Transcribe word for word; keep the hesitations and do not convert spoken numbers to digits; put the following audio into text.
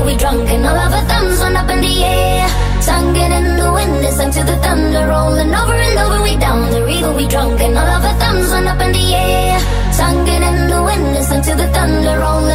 we drunk and all of our thumbs went up in the air. Singing in the wind, it's sung to the thunder, rolling over and over, we down the river, we drunk and all of our thumbs went up in the air. Singing in the wind, it's sung to the thunder, rolling